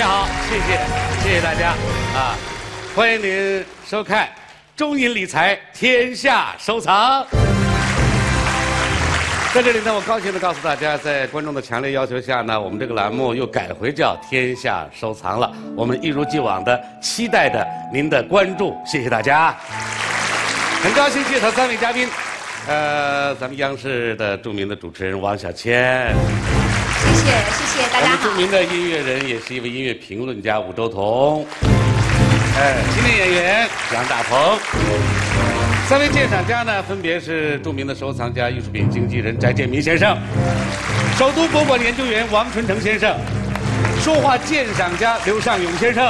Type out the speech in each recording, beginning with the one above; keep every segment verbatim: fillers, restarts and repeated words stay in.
好，谢谢，谢谢大家啊！欢迎您收看《中银理财天下收藏》。在这里呢，我高兴地告诉大家，在观众的强烈要求下呢，我们这个栏目又改回叫《天下收藏》了。我们一如既往的期待着您的关注，谢谢大家。很高兴介绍三位嘉宾，呃，咱们央视的著名的主持人王小谦。 谢谢谢谢大家好。 我们著名的音乐人，也是一位音乐评论家伍周彤。哎，青年演员杨大鹏。三位鉴赏家呢，分别是著名的收藏家、艺术品经纪人翟建民先生，首都博物馆研究员王春成先生，说话鉴赏家刘尚勇先生。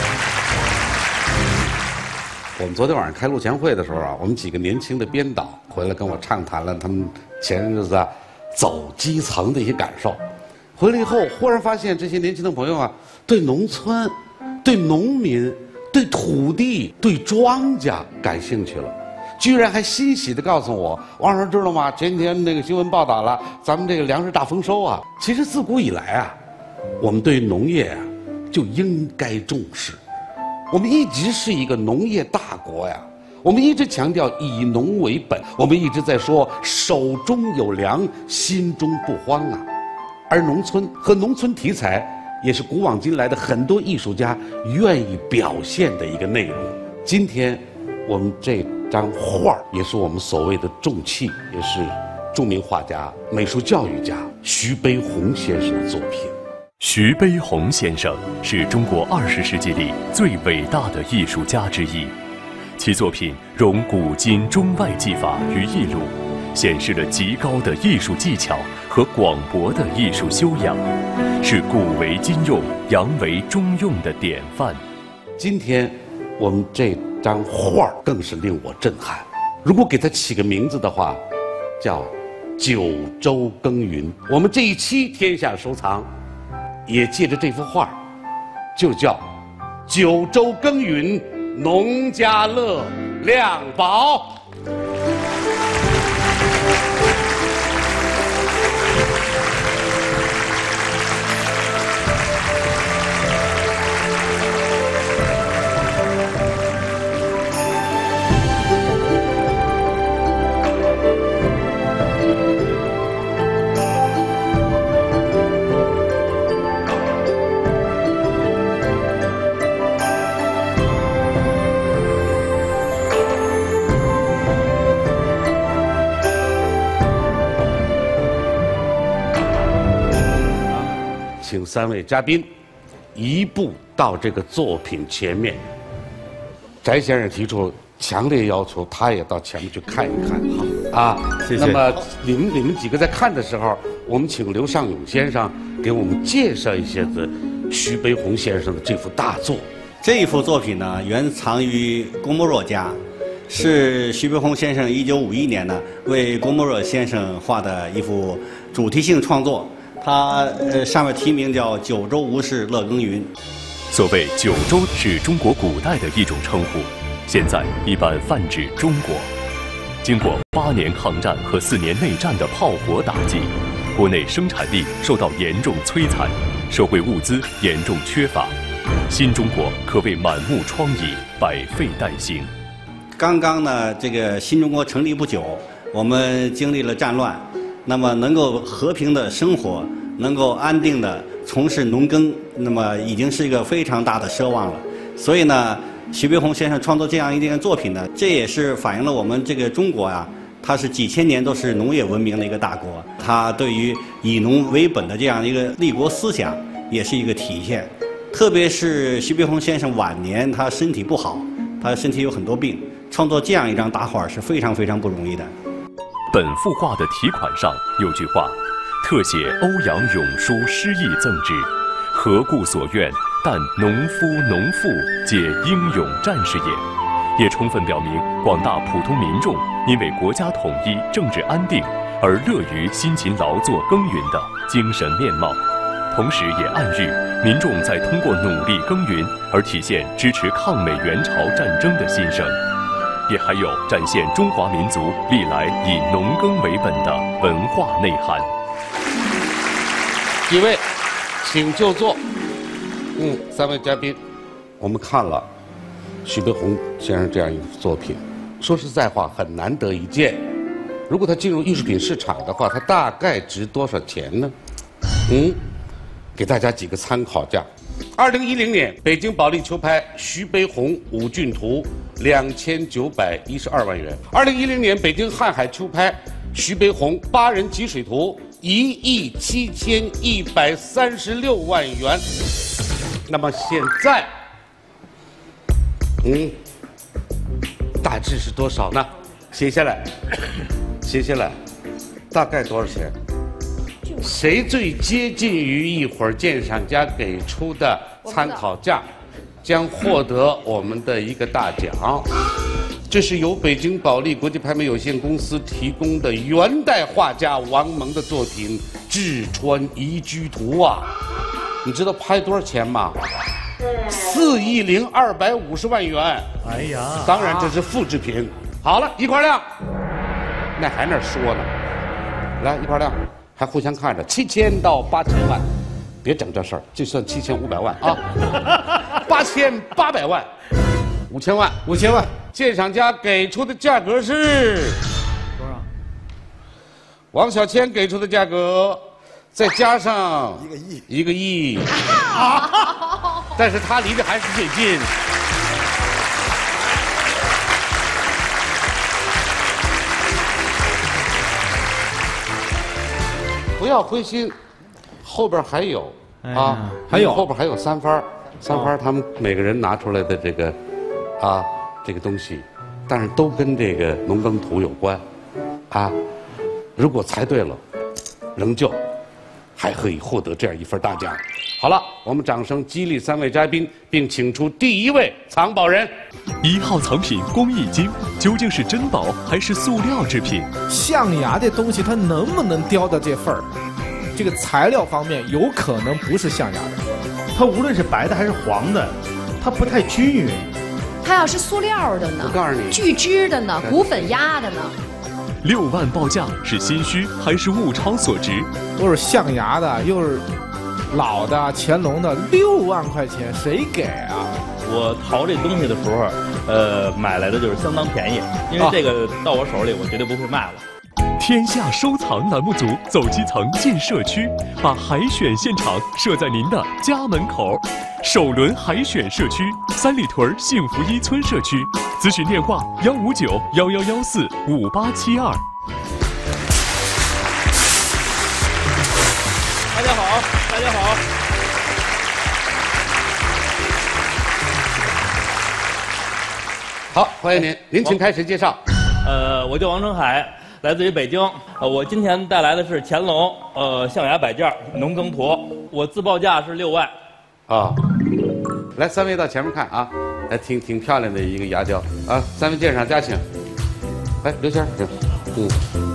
我们昨天晚上开录前会的时候啊，我们几个年轻的编导回来跟我畅谈了他们前日子啊走基层的一些感受。 回来以后，忽然发现这些年轻的朋友啊，对农村、对农民、对土地、对庄稼感兴趣了，居然还欣喜地告诉我：“王老师知道吗？前天那个新闻报道了，咱们这个粮食大丰收啊！其实自古以来啊，我们对农业啊就应该重视。我们一直是一个农业大国呀，我们一直强调以农为本，我们一直在说手中有粮，心中不慌啊。” 而农村和农村题材，也是古往今来的很多艺术家愿意表现的一个内容。今天，我们这张画也是我们所谓的重器，也是著名画家、美术教育家徐悲鸿先生的作品。 徐悲鸿先生是中国二十世纪里最伟大的艺术家之一，其作品融古今中外技法于一炉。 显示了极高的艺术技巧和广博的艺术修养，是古为今用、洋为中用的典范。 今天，我们这张画更是令我震撼。如果给它起个名字的话，叫“九州耕耘”。我们这一期天下收藏，也借着这幅画，就叫“九州耕耘，农家乐，量宝”。 请三位嘉宾移步到这个作品前面。翟先生提出强烈要求，他也到前面去看一看。好啊， 谢谢。 那么你们你们几个在看的时候，我们请刘尚勇先生给我们介绍一些子徐悲鸿先生的这幅大作。 这一幅作品呢，原藏于郭沫若家，是徐悲鸿先生一九五一年呢为郭沫若先生画的一幅主题性创作。 它呃上面题名叫“九州无事乐耕耘”。 所谓“九州”是中国古代的一种称呼，现在一般泛指中国。经过八年抗战和四年内战的炮火打击，国内生产力受到严重摧残，社会物资严重缺乏，新中国可谓满目疮痍，百废待兴。 刚刚呢，这个新中国成立不久，我们经历了战乱。 那么能够和平的生活，能够安定的从事农耕，那么已经是一个非常大的奢望了。所以呢，徐悲鸿先生创作这样一件作品呢，这也是反映了我们这个中国啊，它是几千年都是农业文明的一个大国，它对于以农为本的这样一个立国思想也是一个体现。特别是徐悲鸿先生晚年他身体不好，他身体有很多病，创作这样一张大画是非常非常不容易的。 本幅画的题款上有句话，特写欧阳永叔诗意赠之：“何故所愿？但农夫农妇皆英勇战士也。”也充分表明广大普通民众因为国家统一、政治安定而乐于辛勤劳作耕耘的精神面貌，同时也暗喻民众在通过努力耕耘而体现支持抗美援朝战争的心声。 也还有展现中华民族历来以农耕为本的文化内涵。 几位，请就坐。 嗯，三位嘉宾，我们看了徐悲鸿先生这样一幅作品，说实在话很难得一见。如果他进入艺术品市场的话，他大概值多少钱呢？嗯，给大家几个参考价。二零一零年北京保利秋拍徐悲鸿五骏图两千九百一十二万元。二零一零年北京瀚海秋拍徐悲鸿八人集水图一亿七千一百三十六万元。那么现在，嗯，大致是多少呢？写下来，写下来，大概多少钱？谁最接近于一会儿鉴赏家给出的参考价，将获得我们的一个大奖。这是由北京保利国际拍卖有限公司提供的元代画家王蒙的作品《志川宜居图》啊！你知道拍多少钱吗？四亿零二百五十万元。 哎呀， 当然这是复制品。好了，一块亮，那还那说呢？来，一块亮。还互相看着，七千到八千万，别整这事儿，就算七千五百万啊，八千八百万，五千万， 五千万， 鉴赏家给出的价格是多少？ 王小谦给出的价格，再加上一个亿， 一个亿，但是他离得还是最近。不要灰心，后边还有啊， 还有后边还有三番，三番他们每个人拿出来的这个啊这个东西，但是都跟这个农耕图有关啊。如果猜对了，仍旧还可以获得这样一份大奖。好了，我们掌声激励三位嘉宾，并请出第一位藏宝人。 一号藏品工艺精，究竟是珍宝还是塑料制品？ 象牙的东西它能不能雕到这份儿？这个材料方面有可能不是象牙的， 它无论是白的还是黄的，它不太均匀。 它要是塑料的呢？ 我告诉你， 聚酯的呢？骨粉压的呢？ 六万报价是心虚还是物超所值？ 都是象牙的，又是老的乾隆的，六万块钱谁给啊？ 我淘这东西的时候，呃，买来的就是相当便宜，因为这个到我手里，我绝对不会卖了。 天下收藏栏目组走基层进社区，把海选现场设在您的家门口。首轮海选社区，三里屯幸福一村社区，咨询电话幺五九幺幺幺四五八七二。 大家好，大家好。 好，欢迎您，您请开始介绍。 呃，我叫王成海，来自于北京。呃，我今天带来的是乾隆呃象牙摆件农耕图，我自报价是六万。 啊，来，三位到前面看啊，来，挺挺漂亮的一个牙雕啊，三位鉴赏家请。来，刘先生，嗯。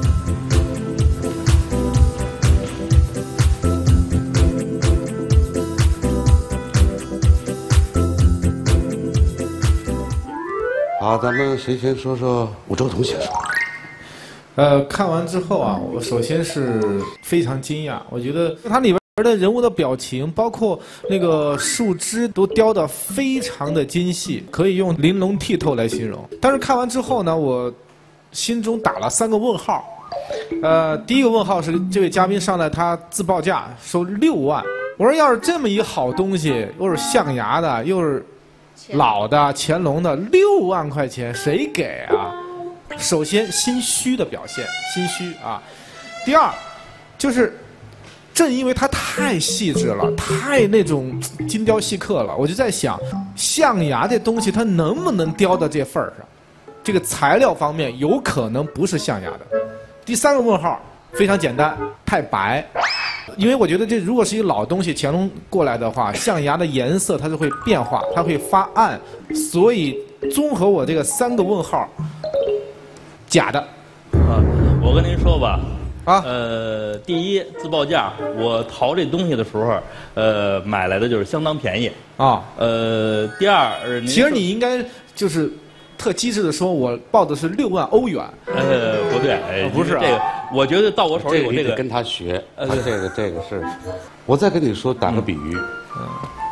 好，咱们谁先说说？武周同学说。 呃，看完之后啊，我首先是非常惊讶，我觉得它里边的人物的表情，包括那个树枝，都雕得非常的精细，可以用玲珑剔透来形容。但是看完之后呢，我心中打了三个问号。呃，第一个问号是这位嘉宾上来，他自报价说六万。我说要是这么一好东西，又是象牙的，又是老的乾隆的，六万块钱谁给啊？首先心虚的表现，心虚啊。第二，就是正因为它太细致了，太那种精雕细刻了，我就在想，象牙这东西它能不能雕到这份儿上？这个材料方面有可能不是象牙的。第三个问号非常简单，太白。因为我觉得这如果是一个老东西，乾隆过来的话，象牙的颜色它就会变化，它会发暗，所以综合我这个三个问号，假的。 啊，我跟您说吧， 啊， 呃，第一自报价，我淘这东西的时候，呃，买来的就是相当便宜啊。 呃，第二， 其实你应该就是特机智的说，我报的是六万欧元。 呃，不对，呃、 不是、啊、 这个，我觉得到我手里，我这个跟他学，呃，这个这个是，我再跟你说，打个比喻，嗯，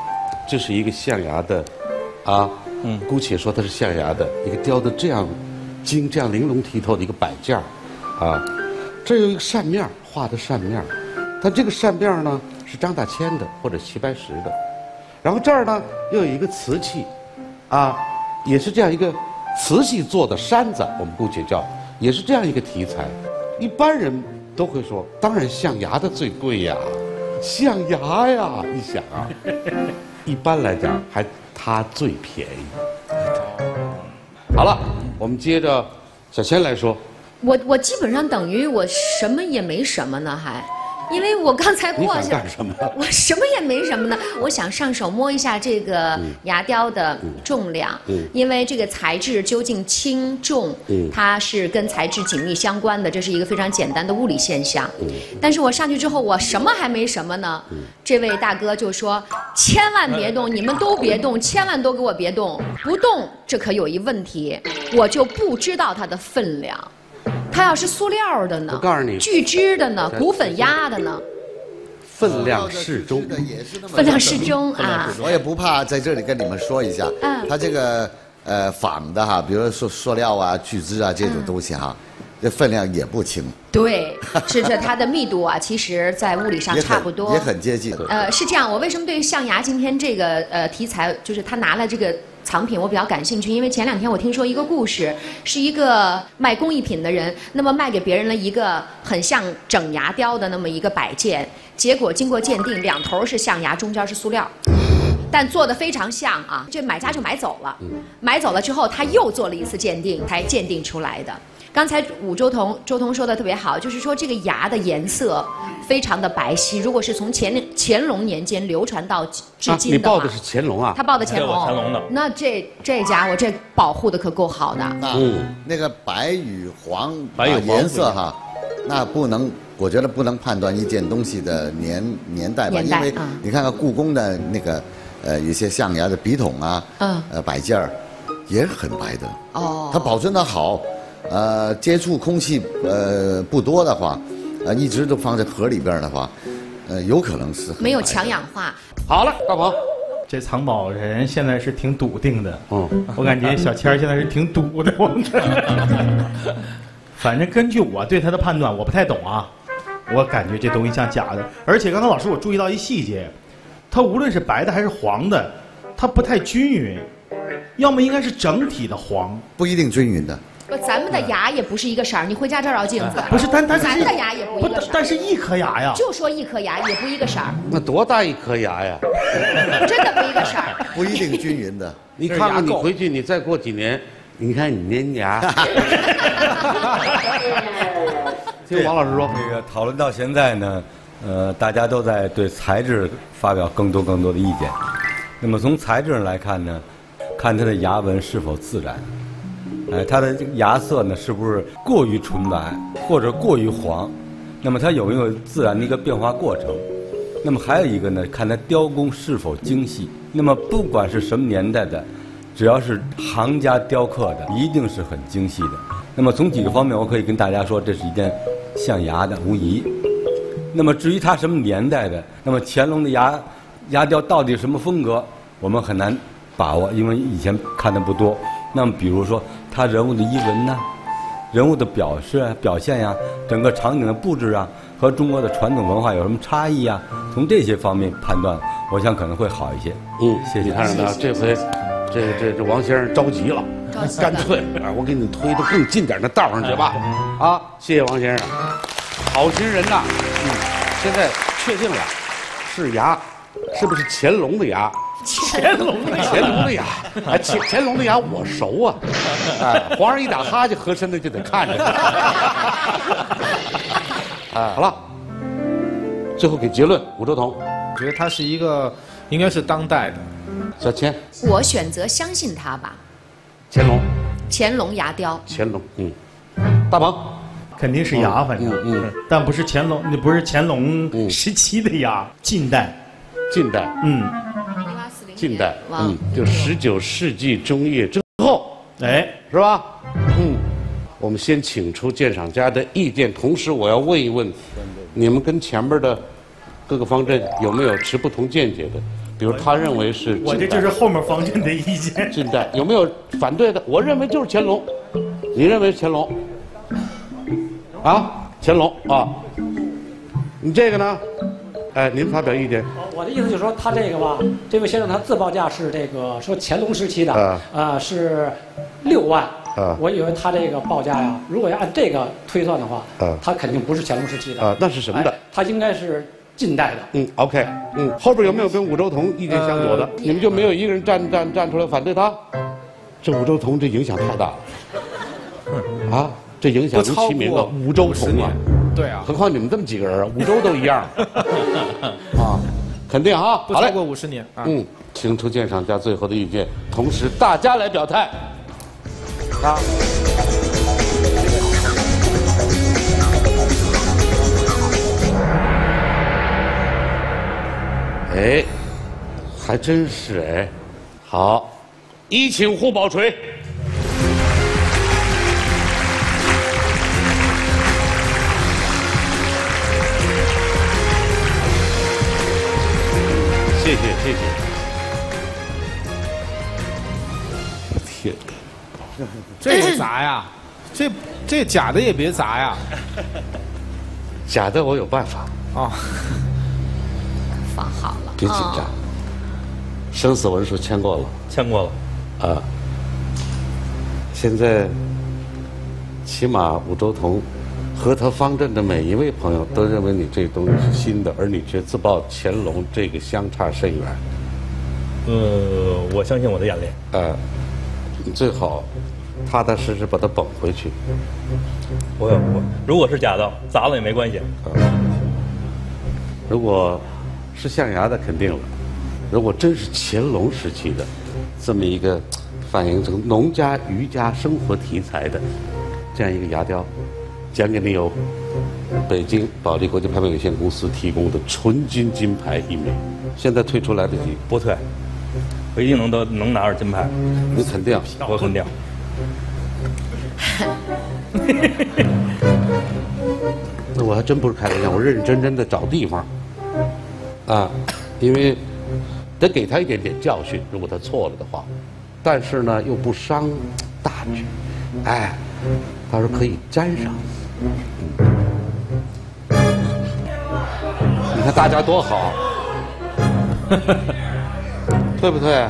这是一个象牙的，啊，嗯，姑且说它是象牙的一个雕的这样精、这样玲珑剔透的一个摆件儿，啊，这有一个扇面画的扇面，但这个扇面呢是张大千的或者齐白石的，然后这儿呢又有一个瓷器，啊，也是这样一个瓷器做的扇子，我们姑且叫，也是这样一个题材。一般人都会说，当然象牙的最贵呀，象牙呀，你想啊，一般来讲还它最便宜。好了，我们接着小千来说。 我我基本上等于我什么也没什么呢，还。因为我刚才过去， 干什么？ 我什么也没什么呢。我想上手摸一下这个牙雕的重量，嗯嗯、因为这个材质究竟轻重，嗯、它是跟材质紧密相关的，这是一个非常简单的物理现象。嗯、但是我上去之后，我什么还没什么呢？嗯、这位大哥就说：“千万别动，你们都别动，千万都给我别动，不动这可有一问题，我就不知道它的分量。”它要是塑料的呢？ 我告诉你， 聚酯的呢？骨粉压的呢？ 分量适中， 分量适中啊！ 我也不怕在这里跟你们说一下，嗯，它这个呃仿的哈，比如说塑料啊、聚酯啊这种东西哈，这分量也不轻。 对，是这它的密度啊，其实在物理上差不多， 也很接近。 呃，是这样，我为什么对象牙今天这个呃题材，就是他拿了这个藏品，我比较感兴趣，因为前两天我听说一个故事，是一个卖工艺品的人，那么卖给别人了一个很像整牙雕的那么一个摆件，结果经过鉴定，两头是象牙，中间是塑料。但做的非常像啊，这买家就买走了。买走了之后，他又做了一次鉴定，才鉴定出来的。刚才武周同周同说的特别好，就是说这个牙的颜色非常的白皙，如果是从乾乾隆年间流传到至今的话，啊、 你报的是乾隆啊？ 他报的乾隆， 乾隆的。 那这这家伙这保护的可够好的。 嗯，那个白与黄，白与颜色哈，那不能。我觉得不能判断一件东西的年年代吧，因为你看看故宫的那个，呃，有些象牙的笔筒啊，嗯，呃，摆件儿，也很白的。哦，它保存的好，呃，接触空气呃不多的话，呃，一直都放在盒里边的话，呃，有可能是没有强氧化。 好了，大鹏， 这藏宝人现在是挺笃定的。嗯，我感觉小谦现在是挺笃的，我们。反正根据我对他的判断，我不太懂啊。我感觉这东西像假的，而且刚刚老师我注意到一细节，它无论是白的还是黄的，它不太均匀，要么应该是整体的黄， 不一定均匀的。 不，咱们的牙也不是一个色儿，你回家照照镜子。 不是，但但是咱的牙也不一个色儿， 但是一颗牙呀， 就说一颗牙也不一个色儿。 那多大一颗牙呀？ 真的不一个色儿， 不一定均匀的。 你看看，你回去，你再过几年，你看你粘牙。听王老师说， 这个讨论到现在呢，呃，大家都在对材质发表更多更多的意见。那么从材质上来看呢，看它的牙纹是否自然，哎、呃，它的这个牙色呢是不是过于纯白或者过于黄，那么它有没有自然的一个变化过程？那么还有一个呢，看它雕工是否精细。那么不管是什么年代的，只要是行家雕刻的，一定是很精细的。那么从几个方面，我可以跟大家说，这是一件象牙的无疑。那么至于它什么年代的，那么乾隆的牙牙雕到底什么风格，我们很难把握，因为以前看的不多。那么比如说它人物的衣纹呐、人物的表示啊、表现呀、啊，整个场景的布置啊，和中国的传统文化有什么差异啊？从这些方面判断，我想可能会好一些。 嗯， 谢谢。 你看呢，这回这这这王先生着急了。干脆啊，我给你推到更近点的道上去吧，啊，谢谢王先生，好心人呐，嗯，现在确定了，是牙，是不是乾隆的牙？ 乾隆的乾隆的牙，哎，乾乾隆的牙我熟啊，哎，皇上一打哈欠，和珅的就得看着。啊，好了，最后给结论，武周同， 我觉得它是一个，应该是当代的。 小千， 我选择相信他吧。 乾隆， 乾隆牙雕， 乾隆，嗯，大鹏， 肯定是牙，反正，嗯，嗯但不是乾隆，那不是乾隆时期的牙，嗯、近代， 近代， 嗯， 近代，嗯，就十九世纪中叶之后， 哎， 是吧？嗯，我们先请出鉴赏家的意见，同时我要问一问，你们跟前边的各个方阵有没有持不同见解的？ 比如他认为是我这就是后面方阵的意见。 近代有没有反对的？我认为就是乾隆，你认为是乾隆？啊，乾隆啊，你这个呢？哎，您发表意见。 我的意思就是说，他这个吧，这位先生他自报价是这个说乾隆时期的，啊、呃，是六万。啊，我以为他这个报价呀，如果要按这个推算的话，啊，他肯定不是乾隆时期的。 啊，那是什么的？ 哎、他应该是近代的。 嗯 ，OK， 嗯，后边有没有跟武周同意见相左的？呃、你们就没有一个人站站站出来反对他？这武周同这影响太大了。啊，这影响如其名啊，武周同啊。 对啊， 何况你们这么几个人，五周都一样。啊，肯定啊。 不超过五十年。 啊、嗯，请出鉴赏家最后的意见，同时大家来表态。啊。哎，还真是哎。好，一请胡宝锤。谢谢谢谢。天， 这也砸呀？这这假的也别砸呀。 假的我有办法。 哦。 放好了。 别紧张。生死文书签过了。 签过了。 啊。现在，起码武周同和他方阵的每一位朋友都认为你这东西是新的，而你却自曝乾隆，这个相差甚远。 呃，我相信我的眼力。 呃，你最好踏踏实实把它绷回去。 我我如果是假的，砸了也没关系。 呃、如果是象牙的，肯定了。如果真是乾隆时期的，这么一个反映成农家渔家生活题材的这样一个牙雕。奖给你由北京保利国际拍卖有限公司提供的纯金金牌一枚，现在退出来得及？ 不退，我一定能得能拿着金牌。 你肯定？ 我肯定。 那我还真不是开玩笑，我认认真真的找地方啊，因为得给他一点点教训，如果他错了的话，但是呢又不伤大局，哎，他说可以沾上。嗯，你看大家多好，对不对？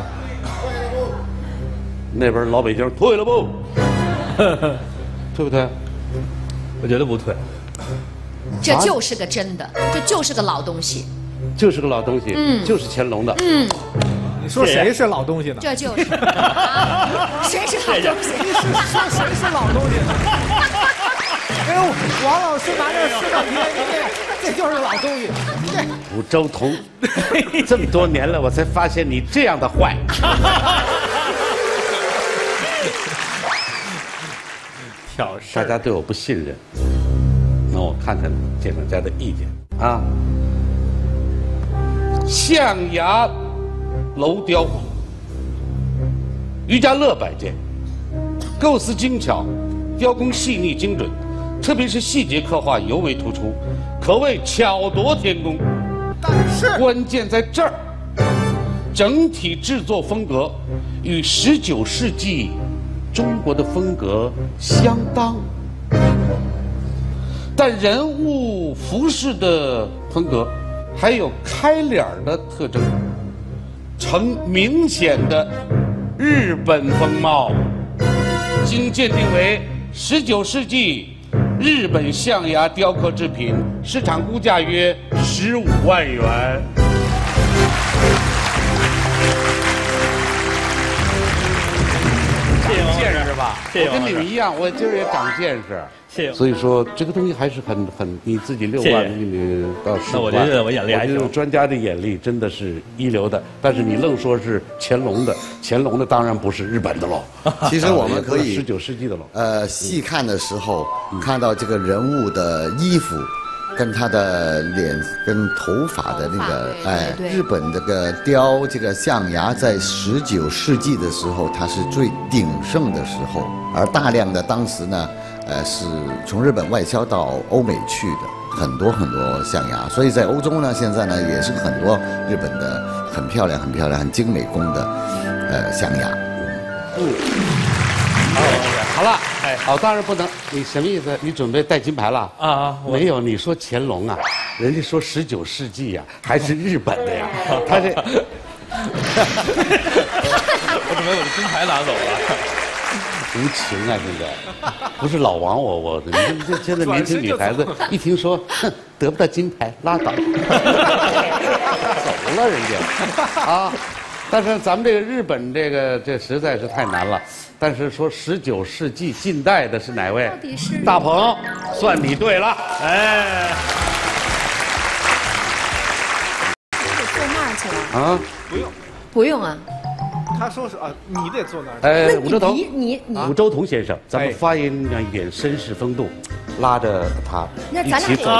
那边老北京退了不？对不对？ 我觉得不退。 这就是个真的，这就是个老东西。 就是个老东西，嗯，就是乾隆的。 嗯， 你说谁是老东西呢？ 这就是。啊、谁是老东西？ 你说谁是老东西呢？哎呦，王老师拿着四道题来念，这就是老东西。 武周同，这么多年了，我才发现你这样的坏。 挑事， 大家对我不信任，那我看看鉴赏家的意见啊。象牙楼雕，渔家乐摆件，构思精巧，雕工细腻精准。特别是细节刻画尤为突出，可谓巧夺天工。 但是关键在这儿，整体制作风格与十九世纪中国的风格相当，但人物服饰的风格还有开脸的特征，呈明显的日本风貌，经鉴定为十九世纪日本象牙雕刻制品，市场估价约十五万元。 谢谢王老师， 见识吧？ 谢谢我跟你们一样，我今儿也长见识。 谢谢。 所以说，这个东西还是很很，你自己六万，你到十万。 那我觉得我眼力还行。 我觉得专家的眼力真的是一流的，但是你愣说是乾隆的，乾隆的当然不是日本的喽。 其实我们可以十九世纪的喽。 呃，细看的时候，看到这个人物的衣服，跟他的脸跟头发的那个，哎，日本这个雕这个象牙，在十九世纪的时候，它是最鼎盛的时候，而大量的当时呢。呃，是从日本外销到欧美去的很多很多象牙，所以在欧洲呢，现在呢也是很多日本的很漂亮、很漂亮、很精美工的呃象牙。 嗯。哦，好了，哎，哦，当然不能，你什么意思？你准备带金牌了？ 啊啊， 没有，你说乾隆啊，人家说十九世纪呀、啊，还是日本的呀，他这。 我准备我的金牌拿走了。 无情啊，现在不是老王，我我，你看这现在年轻女孩子一听说，哼，得不到金牌，拉倒，走了人家啊。但是咱们这个日本这个这实在是太难了。但是说十九世纪近代的是哪位？ 到底是大鹏，算你对了，哎。 坐那儿去了啊？ 不用， 不用啊。 他说是啊，你得坐那儿。哎，武周彤， 你你武周彤先生，咱们发音上一点绅士风度，拉着他一起走。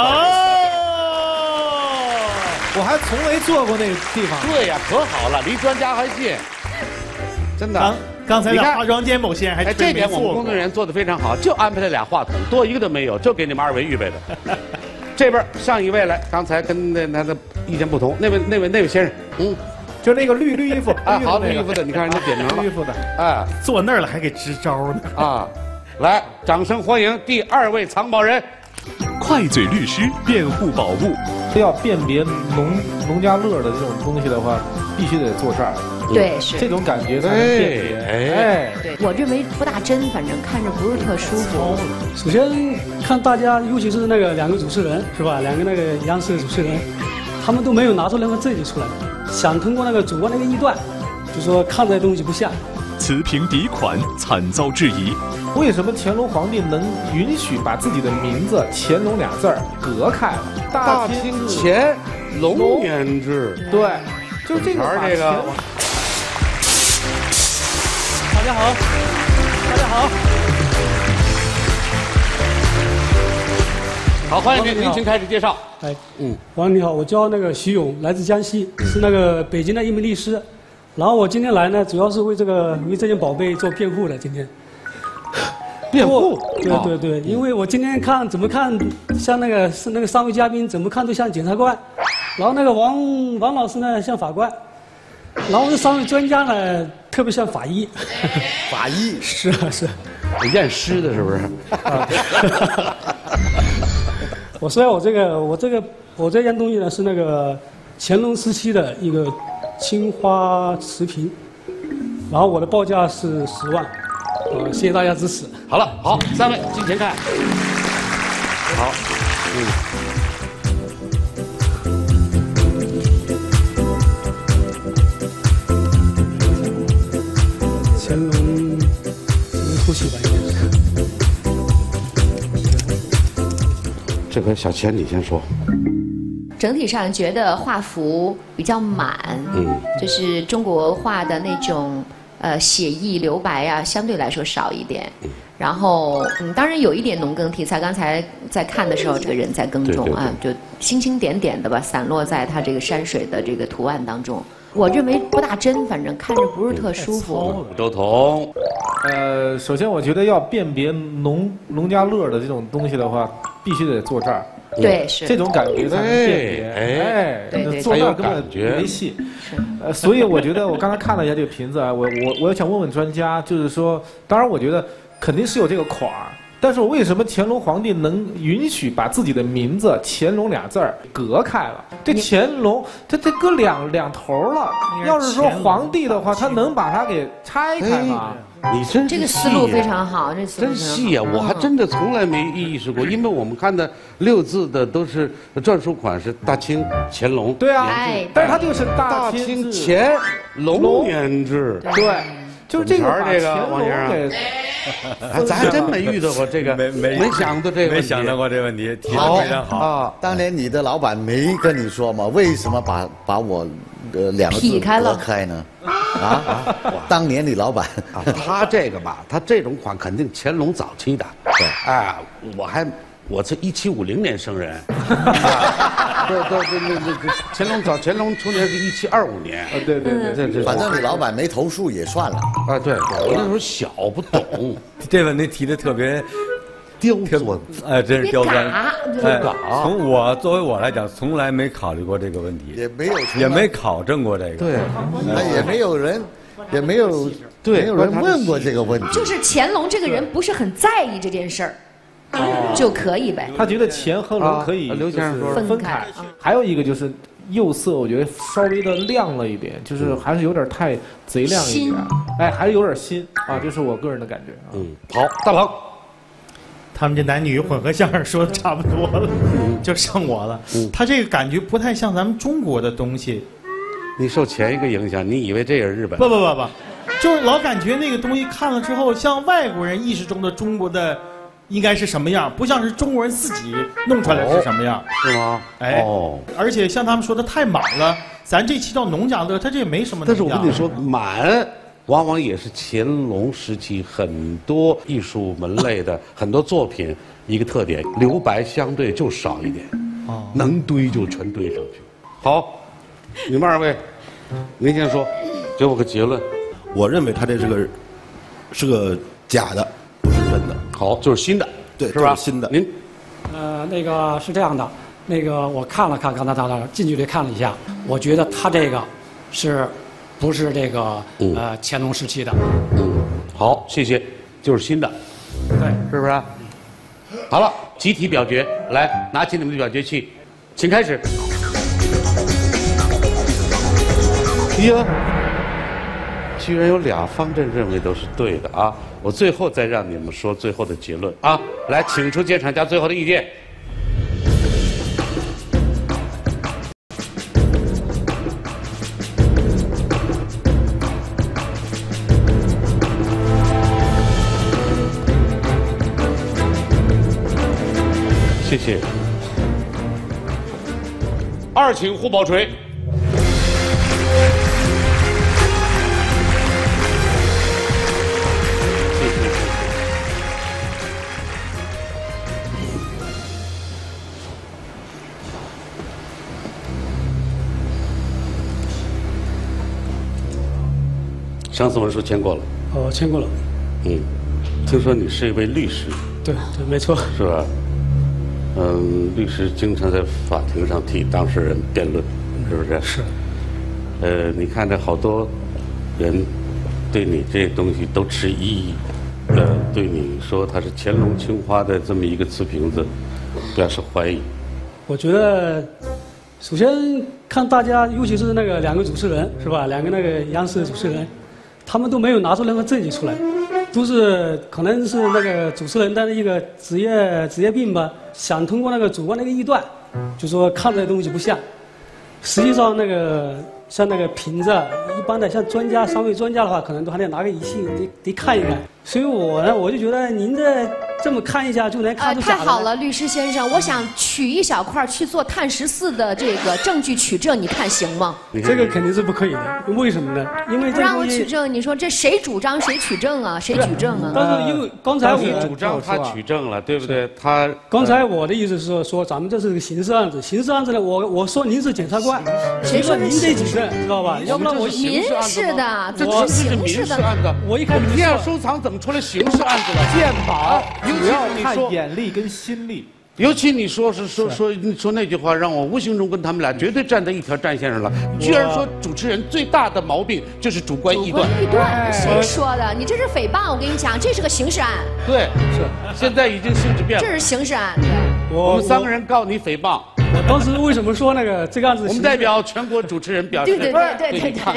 我还从没坐过那个地方。 对呀，可好了，离专家还近，真的。 刚才在化妆间某些人还哎，这点我们工作人员做的非常好，就安排了俩话筒，多一个都没有，就给你们二位预备的。这边上一位来，刚才跟那那的意见不同，那位那位那位先生，嗯。 就那个绿绿衣服啊，好绿衣服的，你看人家点名了。 绿衣服的， 哎， 坐那儿了还给支招呢啊！来，掌声欢迎第二位藏宝人， 快嘴律师辩护宝物。 要辨别农农家乐的这种东西的话，必须得坐这儿。 对，是这种感觉才能辨别。 哎，对，我认为不大真，反正看着不是特舒服。 首先看大家，尤其是那个两个主持人是吧？两个那个央视的主持人，他们都没有拿出任何证据出来。想通过那个主观那个臆断，就说看这东西不像。 词评敌款惨遭质疑。 为什么乾隆皇帝能允许把自己的名字“乾隆”俩字儿隔开了？ 大清乾隆年制。 对，就这个这个。 大家好，大家好。 好，欢迎您，您请开始介绍。 哎，嗯，王你好，我叫那个徐勇，来自江西，是那个北京的一名律师。然后我今天来呢，主要是为这个为这件宝贝做辩护的。今天辩护？ 对对对，因为我今天看怎么看，像那个是那个三位嘉宾怎么看都像检察官，然后那个王王老师呢像法官，然后这三位专家呢特别像法医。 法医？ 是啊是。 验尸的是不是？ 我说我这个我这个我这件东西呢是那个乾隆时期的一个青花瓷瓶，然后我的报价是十万，呃，谢谢大家支持。 好了，好，三位进前看。好，嗯。 乾隆后期吧，应该是。 这个小钱你先说。 整体上觉得画幅比较满，嗯，就是中国画的那种呃写意留白啊，相对来说少一点。然后嗯，当然有一点农耕题材。刚才在看的时候，这个人在耕种啊，就星星点点的吧，散落在他这个山水的这个图案当中。我认为不大真，反正看着不是特舒服。 周彤， 呃，首先我觉得要辨别农农家乐的这种东西的话，必须得坐这儿。 对，是这种感觉才能辨别。哎， 对对， 坐那根本没戏。呃，所以我觉得我刚才看了一下这个瓶子啊，我我我想问问专家，就是说，当然我觉得肯定是有这个款儿。但是为什么乾隆皇帝能允许把自己的名字“乾隆”俩字儿隔开了？这乾隆，他这搁两两头了。要是说皇帝的话，他能把它给拆开吗？ 你真这个思路非常好，这思路真细呀！我还真的从来没意识过，因为我们看的六字的都是篆书款是大清乾隆。 对啊，但是它就是大清乾隆年制。 对，就是这个把这个乾隆给。 哎，咱还真没遇到过这个，没没没想到这个， 没想到过这个问题，提得非常好啊！当年你的老板没跟你说吗？为什么把把我呃两个字隔开呢？啊，当年你老板啊，他这个吧，他这种款肯定乾隆早期的。对，哎，我还我是一七五零年生人，对对对对对对，乾隆早，乾隆初年是一七二五年。 对对对对对，反正你老板没投诉也算了。 啊，对，我那时候小不懂。 这问题提的特别刁钻， 哎，真是刁钻。 哎， 从我作为我来讲，从来没考虑过这个问题， 也没有也没考证过这个。 对， 那也没有人，也没有对，没有人问过这个问题。 就是乾隆这个人不是很在意这件事儿。就可以呗。 他觉得钱和龙可以刘先生说分开。还有一个就是釉色，我觉得稍微的亮了一点，就是还是有点太贼亮一点。哎，还是有点新啊，这是我个人的感觉。 嗯，好，大鹏， 他们这男女混合相声说的差不多了，就剩我了。他这个感觉不太像咱们中国的东西。 你受前一个影响，你以为这也是日本？ 不不不不，就是老感觉那个东西看了之后，像外国人意识中的中国的。应该是什么样？不像是中国人自己弄出来是什么样， 是吗？ 哎，哦，而且像他们说的太满了，咱这期叫农家乐，它这也没什么。 但是我跟你说，满往往也是乾隆时期很多艺术门类的很多作品一个特点，留白相对就少一点，哦，能堆就全堆上去。好，你们二位，您先说，给我个结论。 我认为他这是个是个假的。不是真的， 好，就是新的， 对， 是吧？ 新的。 您， 呃，那个是这样的，那个我看了看，刚才他那近距离看了一下，我觉得他这个是，不是这个、嗯、呃乾隆时期的？ 嗯，好，谢谢，就是新的， 对， 是不是？好了，集体表决，来，拿起你们的表决器，请开始。呀。居然有俩方阵认为都是对的啊！我最后再让你们说最后的结论啊！来，请出鉴赏家最后的意见。谢谢。二，请胡宝锤。生死文书签过了。 哦，签过了。 嗯，听说你是一位律师。 对对，没错。 是吧？嗯，律师经常在法庭上替当事人辩论，是不是？ 是。 呃，你看这好多人对你这东西都持异议，呃，对你说它是乾隆青花的这么一个瓷瓶子表示怀疑。 我觉得，首先看大家，尤其是那个两个主持人，是吧？两个那个央视的主持人。他们都没有拿出任何证据出来，都是可能是那个主持人的一个职业职业病吧，想通过那个主观的一个臆断，就说看这东西不像。实际上那个像那个瓶子，一般的像专家、三位专家的话，可能都还得拿个仪器得得看一看。所以我呢，我就觉得您这这么看一下就能看出假的。 呃，太好了，律师先生，我想取一小块去做碳十四的这个证据取证，你看行吗？ 这个肯定是不可以的，为什么呢？因为不让我取证，你说这谁主张谁取证啊？谁举证啊？ 但是因为刚才我主张他取证了，对不对？他刚才我的意思是说，说咱们这是个刑事案子，刑事案子呢，我我说您是检察官， 谁说您得举证，知道吧？要不然我民事的， 这只是刑事案子。 我一开始第二收藏怎么出来刑事案子了？ 鉴宝主要看眼力跟心力。 尤其你说是说说你说那句话，让我无形中跟他们俩绝对站在一条战线上了。居然说主持人最大的毛病就是主观臆断。 臆断，谁说的？你这是诽谤！我跟你讲，这是个刑事案。 对，是。现在已经性质变了。 这是刑事案。对。 我们三个人告你诽谤。 我当时为什么说那个这个案子？ 我们代表全国主持人表示对对对对对对。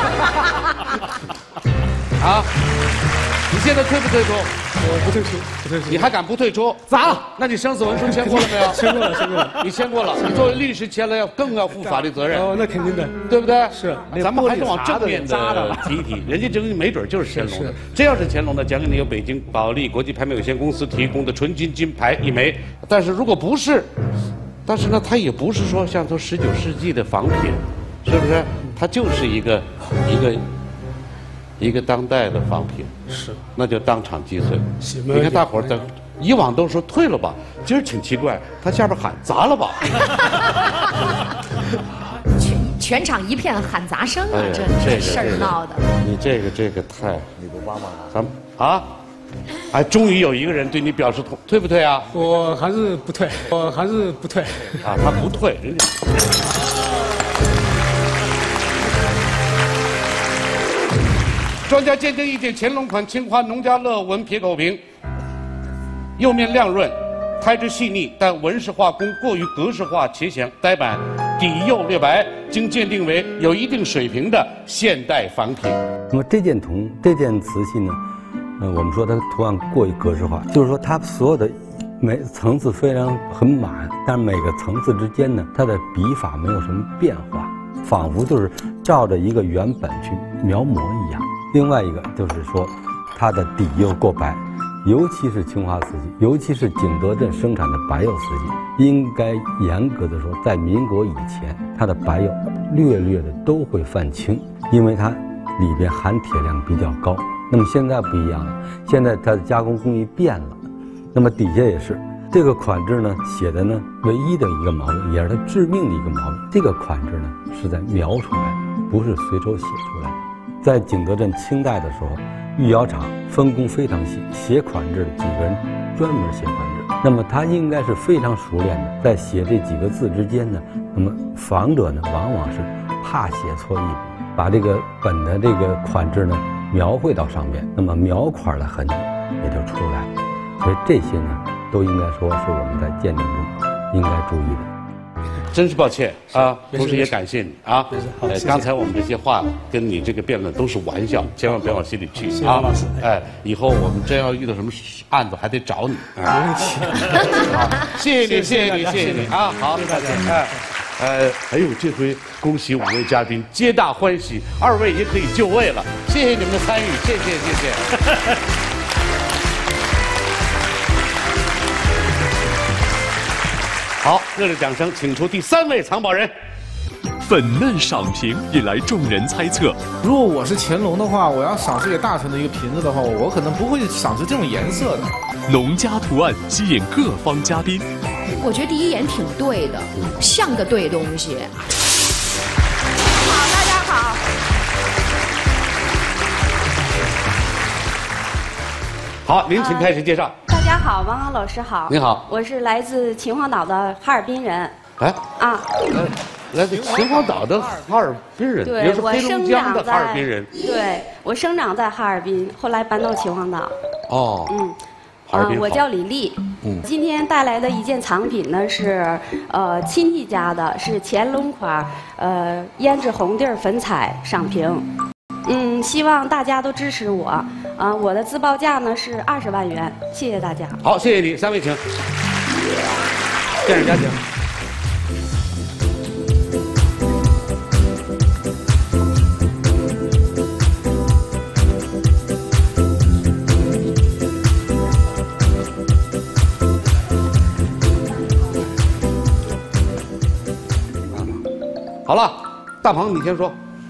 啊！你现在退不退出？ 我不退出，不退出。 你还敢不退出？咋了？那你生死文书签过了没有？ 签过了，签过了。 你签过了，你作为律师签了，要更要负法律责任。 哦，那肯定的， 对不对？ 是。 咱们还是往正面的提一提，人家这个没准就是乾隆的。这要是乾隆的，奖给你由北京保利国际拍卖有限公司提供的纯金金牌一枚。但是如果不是，但是呢，它也不是说像说十九世纪的仿品，是不是？它就是一个一个。一个当代的仿品是， 那就当场击碎。你看大伙儿在以往都说退了吧，今儿挺奇怪，他下边喊砸了吧， 全全场一片喊砸声啊！这这事儿闹的， 你这个这个太你不帮忙， 咱们啊。 哎，终于有一个人对你表示同，退不退啊？ 我还是不退，我还是不退。 啊，他不退，人家。专家鉴定意见：乾隆款青花农家乐纹撇口瓶，釉面亮润，胎质细腻，但纹饰画工过于格式化且显呆板，底釉略白，经鉴定为有一定水平的现代仿品。 那么这件铜这件瓷器呢，呃，我们说它图案过于格式化，就是说它所有的每层次虽然很满，但是每个层次之间呢，它的笔法没有什么变化，仿佛就是照着一个原本去描摹一样。另外一个就是说，它的底釉过白，尤其是青花瓷器，尤其是景德镇生产的白釉瓷器，应该严格的说，在民国以前，它的白釉略略的都会泛青，因为它里边含铁量比较高。那么现在不一样了，现在它的加工工艺变了，那么底下也是这个款制呢，写的呢唯一的一个毛病，也是它致命的一个毛病，这个款制呢是在描出来，不是随手写出来的。在景德镇清代的时候，御窑厂分工非常细，写款制的几个人专门写款制。那么他应该是非常熟练的，在写这几个字之间呢，那么仿者呢往往是怕写错一笔，把这个本的这个款制呢描绘到上面，那么描款的痕迹也就出来了。所以这些呢，都应该说是我们在鉴定中应该注意的。 真是抱歉啊，同时也感谢你啊。呃，刚才我们这些话跟你这个辩论都是玩笑，千万别往心里去啊。哎，以后我们真要遇到什么案子，还得找你。没问题。谢谢你，谢谢你，谢谢你啊！好，谢谢大家。哎，呃，哎呦，这回恭喜五位嘉宾，皆大欢喜，二位也可以就位了。谢谢你们的参与，谢谢，谢谢。好，热烈掌声，请出第三位藏宝人。 粉嫩赏评引来众人猜测。 如果我是乾隆的话，我要赏赐给大臣的一个瓶子的话，我可能不会赏赐这种颜色的。 农家图案吸引各方嘉宾。 我觉得第一眼挺对的，像个对东西。好，大家好。 好，您请开始介绍。 大家好，王刚老师好。 你好， 我是来自秦皇岛的哈尔滨人。 哎啊， 来自秦皇岛的哈尔滨人， 对， 也是黑龙江的哈尔滨人。 对，我生长在哈尔滨，后来搬到秦皇岛。 哦， 嗯， 哈尔滨好。 我叫李丽。嗯，今天带来的一件藏品呢是呃亲戚家的，是乾隆款呃胭脂红地粉彩赏瓶。嗯，希望大家都支持我。啊、呃，我的自报价呢是二十万元，谢谢大家。 好，谢谢你，三位请。电视家请。好了，大鹏，你先说。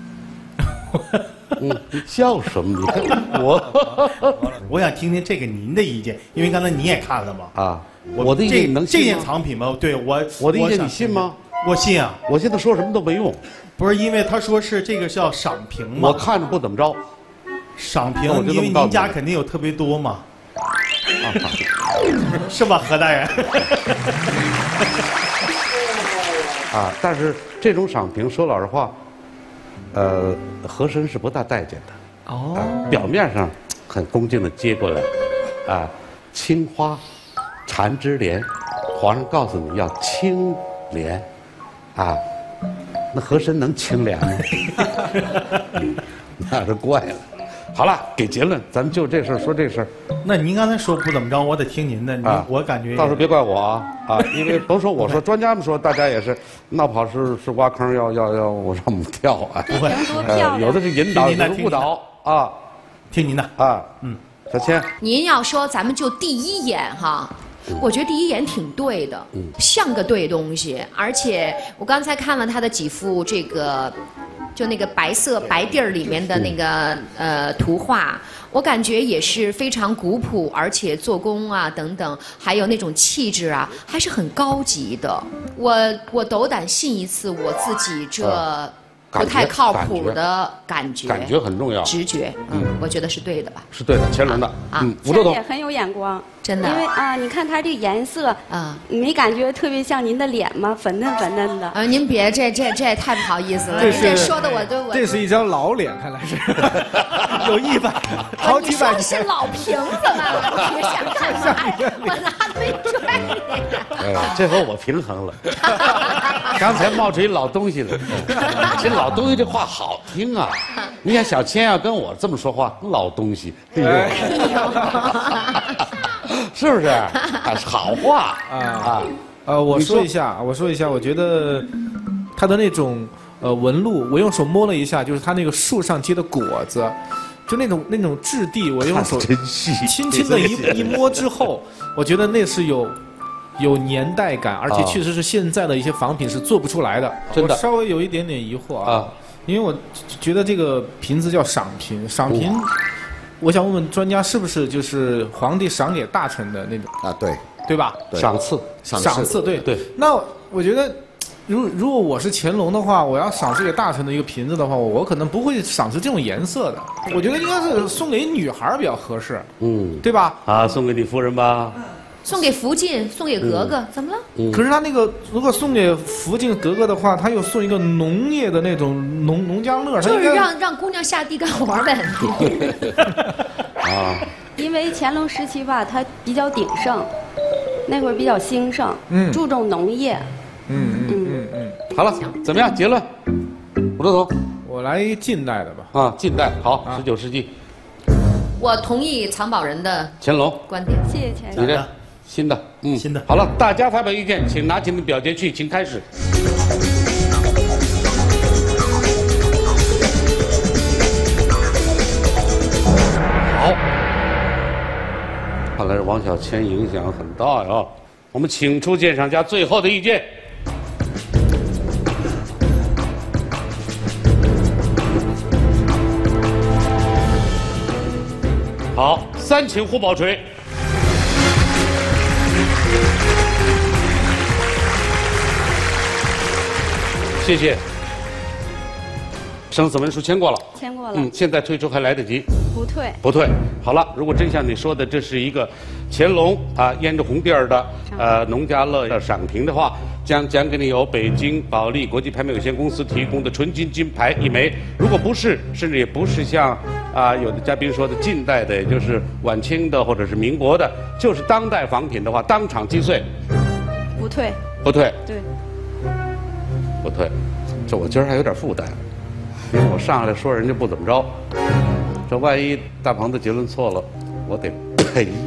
嗯，你笑什么？你看我， 我想听听这个您的意见，因为刚才你也看了嘛。啊， 我的意见能信吗？ 这件藏品吗？对我， 我的意见你信吗？ 我信啊！ 我现在说什么都没用。 不是因为他说是这个叫赏瓶嘛？ 我看着不怎么着。 赏瓶，因为您家肯定有特别多嘛。啊，是吧，何大人？ 啊，但是这种赏瓶，说老实话。呃，和珅是不大待见的。哦、呃，表面上很恭敬的接过来，啊，青花缠枝莲，皇上告诉你要清廉，啊，那和珅能清廉吗？那是怪了。好了，给结论，咱们就这事儿说这事儿。 那您刚才说不怎么着，我得听您的。啊，我感觉到时候别怪我啊啊，因为甭说我说，专家们说，大家也是闹不好是是挖坑要要要我让我们跳啊。 不会， 呃，有的是引导，有的误导啊。 听您的啊，嗯，小千， 您要说咱们就第一眼哈。我觉得第一眼挺对的，嗯、像个对东西，而且我刚才看了他的几幅这个，就那个白色白地儿里面的那个呃图画，我感觉也是非常古朴，而且做工啊等等，还有那种气质啊，还是很高级的。我我斗胆信一次，我自己这不太靠谱的感觉， 感觉很重要， 直觉，嗯，我觉得是对的吧？ 是对的，乾隆的啊， 嗯，吴豆豆也很有眼光， 真的， 因为啊，你看它这个颜色啊，没感觉特别像您的脸吗？粉嫩粉嫩的。 啊，您别这这这太不好意思了，这说的我都我。 这是一张老脸，看来是有一百好几百年。 你说是老瓶子吗？你想干嘛呀？我拿没拽你。 哎，这回我平衡了。刚才冒出一老东西来，这老东西这话好听啊！你看小千要跟我这么说话，老东西，哎呦，是不是？啊，好话啊啊！ 呃，我说一下，我说一下，我觉得它的那种呃纹路，我用手摸了一下，就是它那个树上结的果子，就那种那种质地，我用手轻轻的一一摸之后，我觉得那是有。有年代感，而且确实是现在的一些仿品是做不出来的。 真的， 我稍微有一点点疑惑啊，啊因为我觉得这个瓶子叫赏瓶，赏瓶，我想问问专家，是不是就是皇帝赏给大臣的那种啊？对， 对吧？ 赏赐， 赏赐，对对。 那我觉得，如如果我是乾隆的话，我要赏赐给大臣的一个瓶子的话，我可能不会赏赐这种颜色的。我觉得应该是送给女孩比较合适，嗯，对吧？ 啊，送给你夫人吧。 送给福晋，送给格格，嗯、怎么了？ 嗯、可是他那个如果送给福晋格格的话，他又送一个农业的那种农农家乐， 就是让让姑娘下地干活呗。 啊，因为乾隆时期吧，它比较鼎盛，那会儿比较兴盛，嗯，注重农业。 嗯嗯嗯嗯。 好了，怎么样？结论？吴豆豆， 我来一近代的吧。 啊，近代好，十九世纪。 我同意藏宝人的乾隆观点。 谢谢乾隆。 你这。新的， 嗯，新的。 好了，大家发表意见，请拿起你的表决器，请开始。好，看来是王小谦影响很大呀。我们请出鉴赏家最后的意见。好，三请胡宝锤。谢谢。生死文书签过了， 签过了。 嗯，现在退出还来得及。 不退。 不退。好了，如果真像你说的，这是一个乾隆啊腌制红地儿的呃农家乐的赏瓶的话，将奖给你由北京保利国际拍卖有限公司提供的纯金金牌一枚。如果不是，甚至也不是像啊有的嘉宾说的近代的，也就是晚清的或者是民国的，就是当代仿品的话，当场击碎。 不退。 不退。 对。 不退，这我今儿还有点负担，因为我上来说人家不怎么着，这万一大鹏的结论错了，我得赔呀。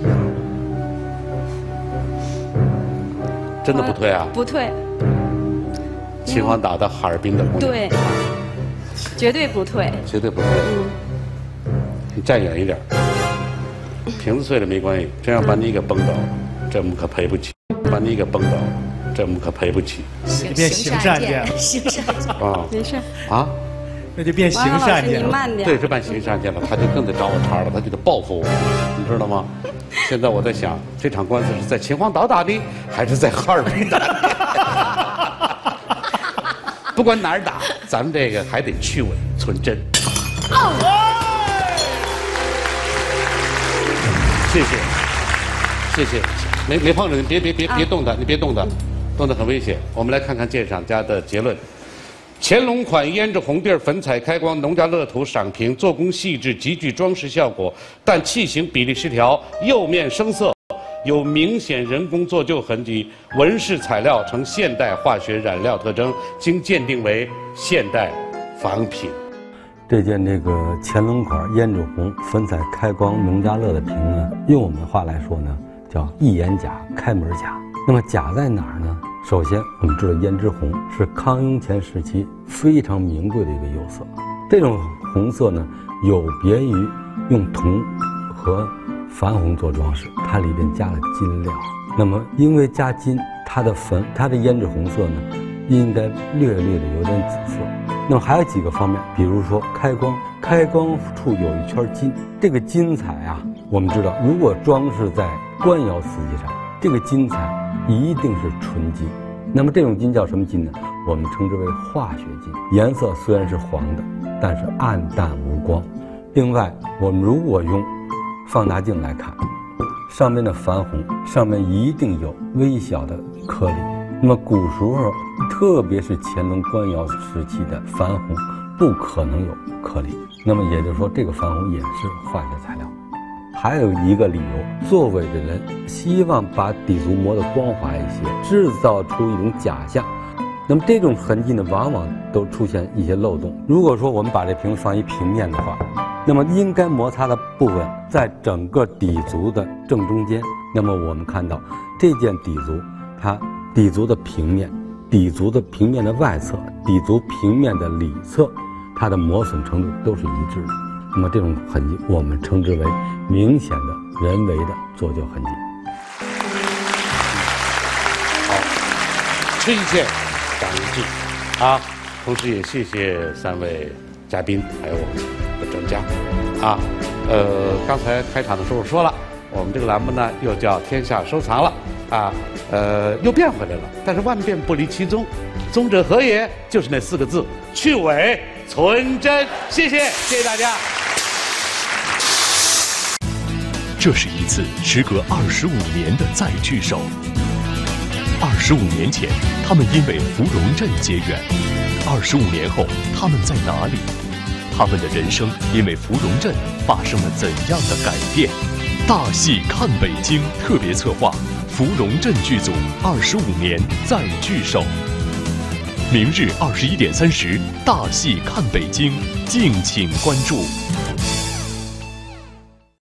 真的不退啊？ 不退。 秦皇岛的哈尔滨的姑娘。 对，绝对不退。 绝对不退。嗯。你站远一点，瓶子碎了没关系，真要把你给崩倒，这我们可赔不起；把你给崩倒。这我们可赔不起， 变刑事案件了。 刑事案件啊， 没事啊， 那就变刑事案件了。 对，是办刑事案件了，他就更得找我茬了，他就得报复我，你知道吗？现在我在想，这场官司是在秦皇岛打的，还是在哈尔滨打的？不管哪儿打，咱们这个还得去伪存真。谢谢，谢谢。没没碰着你，别别别别动它，你别动它，动它很危险。我们来看看鉴赏家的结论：乾隆款胭脂红地儿粉彩开光农家乐图赏瓶，做工细致，极具装饰效果，但器型比例失调，釉面生色，有明显人工做旧痕迹，纹饰材料呈现代化学染料特征，经鉴定为现代仿品。 这件这个乾隆款胭脂红粉彩开光农家乐的瓶呢，用我们话来说呢，叫一眼假，开门假。那么假在哪儿呢？首先，我们知道胭脂红是康雍乾时期非常名贵的一个釉色。这种红色呢，有别于用铜和矾红做装饰，它里边加了金料。那么，因为加金，它的粉，它的胭脂红色呢，应该略略的有点紫色。那么还有几个方面，比如说开光，开光处有一圈金，这个金彩啊，我们知道，如果装饰在官窑瓷器上，这个金彩一定是纯金。 那么这种金叫什么金呢？我们称之为化学金，颜色虽然是黄的，但是暗淡无光。另外，我们如果用放大镜来看，上面的矾红上面一定有微小的颗粒。那么古时候，特别是乾隆官窑时期的矾红，不可能有颗粒。那么也就是说，这个矾红也是化学材料。还有一个理由，作伪的人希望把底足磨得光滑一些，制造出一种假象。那么这种痕迹呢，往往都出现一些漏洞。如果说我们把这瓶子放一平面的话，那么应该摩擦的部分在整个底足的正中间。那么我们看到这件底足，它底足的平面、底足的平面的外侧、底足平面的里侧，它的磨损程度都是一致的。那么这种痕迹，我们称之为明显的人为的做旧痕迹。 好，崔健、张一智啊，同时也谢谢三位嘉宾，还有我们的专家啊。呃，刚才开场的时候说了，我们这个栏目呢又叫天下收藏了啊，呃，又变回来了。但是万变不离其宗，宗者何也？就是那四个字：去伪存真。谢谢，谢谢大家。 这是一次时隔二十五年的再聚首。二十五年前，他们因为芙蓉镇结缘；二十五年后，他们在哪里？他们的人生因为芙蓉镇发生了怎样的改变？大戏看北京特别策划，芙蓉镇剧组二十五年再聚首。明日二十一点三十，大戏看北京，敬请关注。